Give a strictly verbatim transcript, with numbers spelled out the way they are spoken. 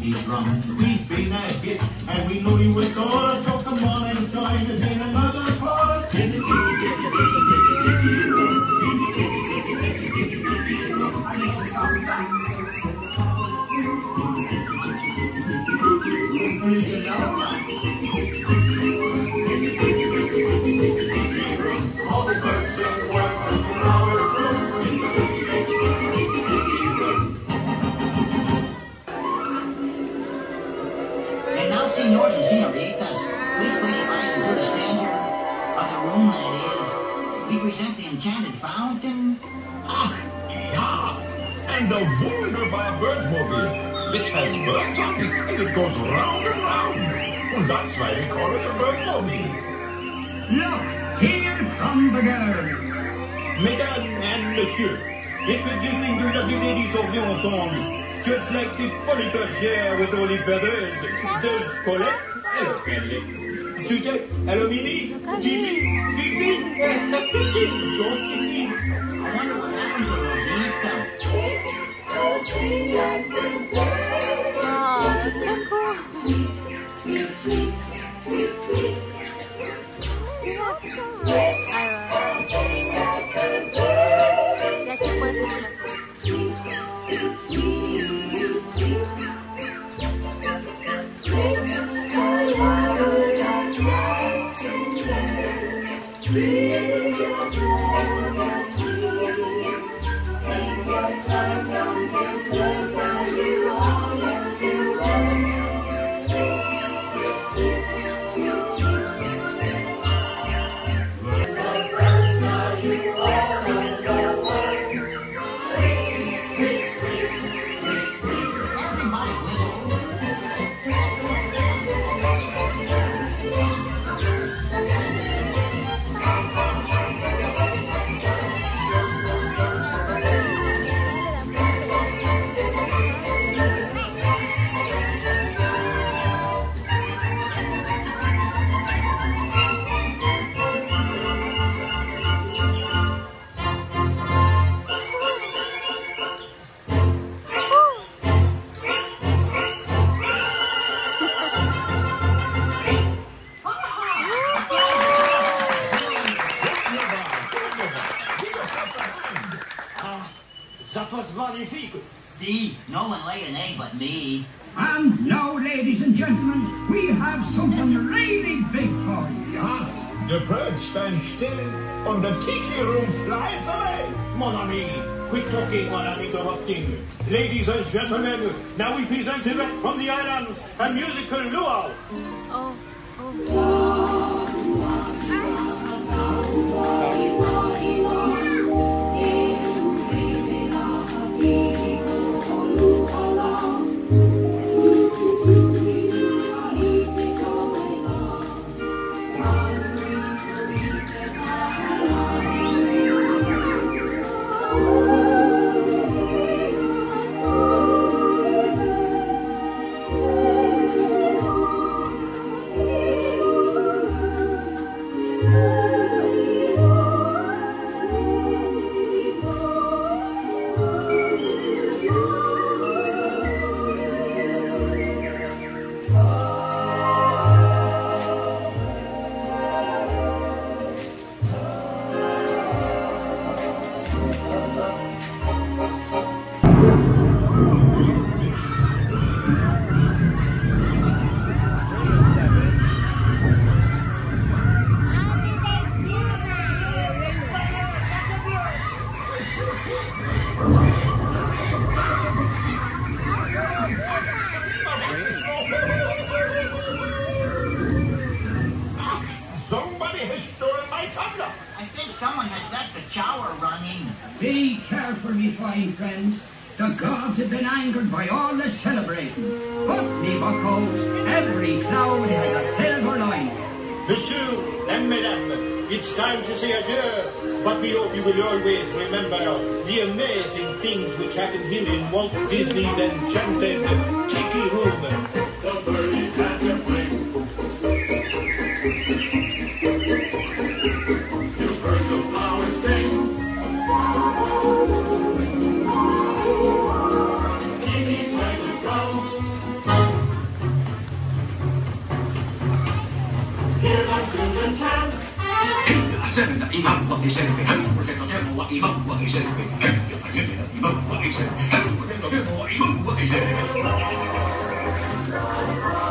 Tiki Room. We've been a hit, and we know you adore us, so come on and join us in another chorus. In the Tiki, Tiki, Tiki, Tiki Room. In the Tiki, Tiki, Tiki, Tiki, Tiki Room. I make the song sing, till the flowers bloom. In the Tiki, Tiki, Tiki, Tiki, Tiki Room. Read it out. In the Tiki, Tiki, Tiki, Tiki, Tiki Room. All the birds sing words and the flowers bloom. In the Tiki, Tiki, Tiki, Tiki, Tiki Room. And now, senors and senoritas, please place your eyes into the center of the room, that is. We present the Enchanted Fountain. Ach, ja, and the wunderbar Birdmobile, which has birds on it, and it goes round and round. And that's why we call it a Birdmobile. Look, here come the girls. Mesdames and messieurs, introducing the lovely ladies of the ensemble. Just like the funny bergère with all the feathers, there's Colette, hello Kelly, Suzette, hello Minnie, Gigi, Fifi, Josephine. I wonder what happened to Rosita. Oh, that's so cool. Y aquí puedes seguir la That was magnifique. See, no one lay an egg but me. And now, ladies and gentlemen, we have something really big for you. Ja, the birds stand still, and the Tiki Room flies away. Mon ami, quit talking while I'm interrupting. Ladies and gentlemen, now we present direct from the islands a musical luau. Oh, oh. Somebody has stolen my tumbler. I think someone has left the shower running. Be careful, me fine friends. The gods have been angered by all the celebrating. But, me buckos, every cloud has a silver lining. Monsieur and Madame, it's time to say adieu. But we hope you will always remember the amazing things which happened here in Walt Disney's Enchanted Tiki Room. The birdies had their play. You heard the flowers sing. Tiki's like the drums. Senta i mamma mi serve, potendo tempo i mamma mi serve, i mamma mi serve, potendo tempo i mamma mi serve.